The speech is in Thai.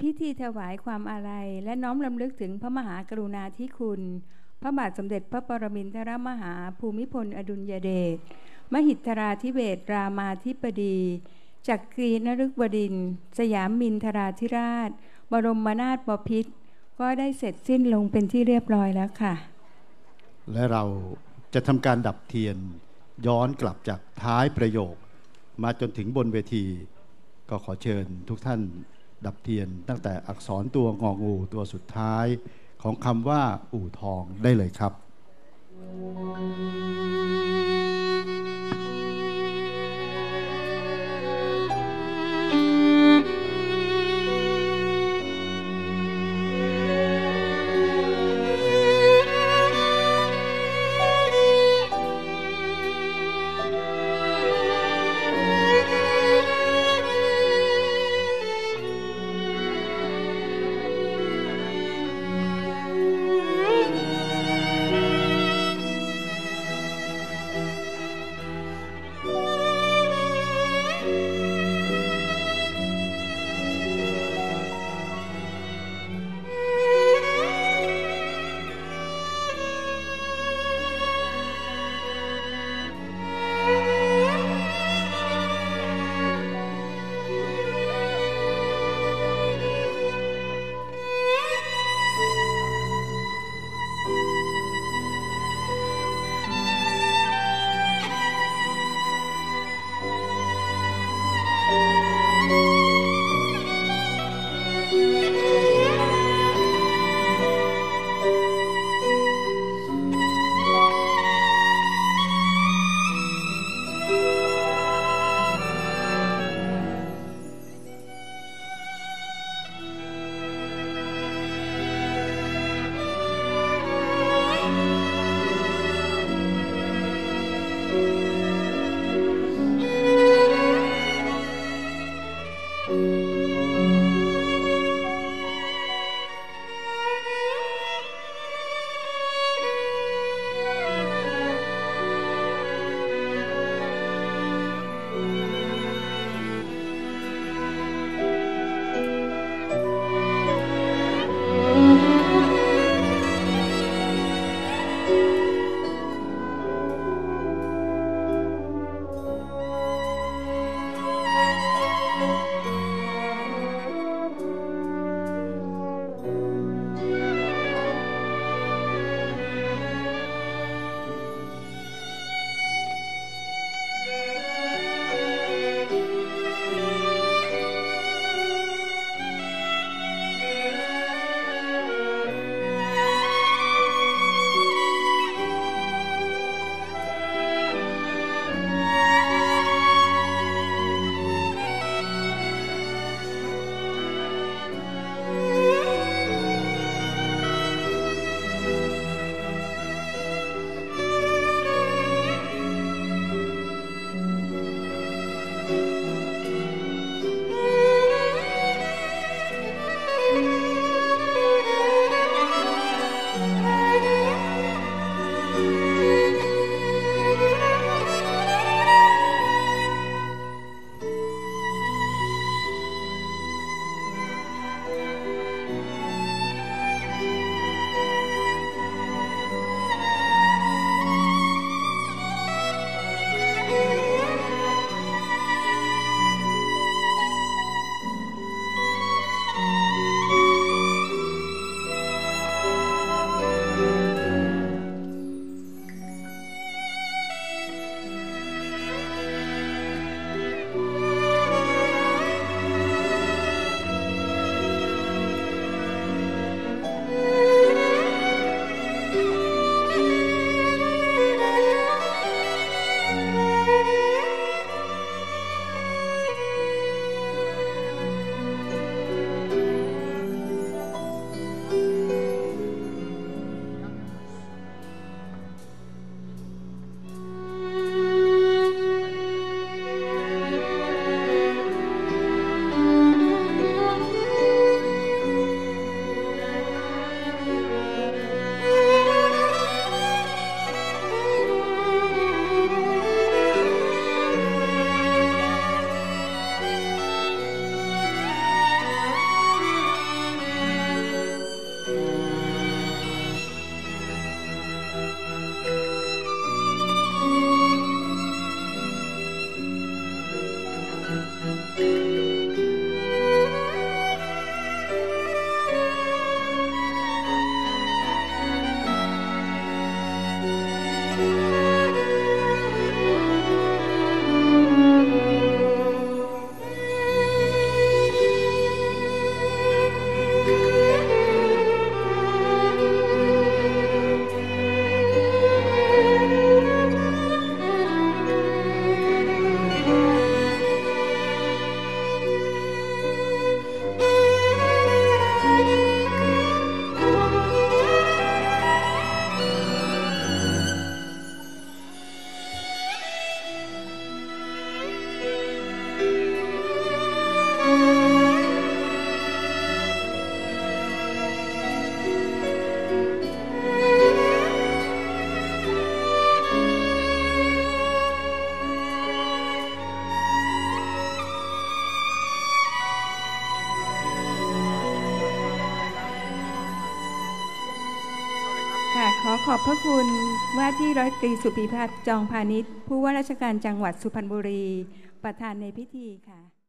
พิธีถวายความอาลัยและน้อมรำลึกถึงพระมหากรุณาธิคุณพระบาทสมเด็จพระปรมินทรมหาภูมิพลอดุลยเดชมหิทราธิเบศรามาธิบดีจักรีนฤบดินทร์สยามมินทราธิราชบรมนาถบพิตรก็ได้เสร็จสิ้นลงเป็นที่เรียบร้อยแล้วค่ะและเราจะทำการดับเทียนย้อนกลับจากท้ายประโยคมาจนถึงบนเวทีก็ขอเชิญทุกท่านดับเทียนตั้งแต่อักษรตัวงองูตัวสุดท้ายของคำว่าอู่ทองได้เลยครับค่ะขอขอบพระคุณว่าที่ร้อยตรีสุพิพัฒน์จองพาณิชย์ผู้ว่าราชการจังหวัดสุพรรณบุรีประธานในพิธีค่ะ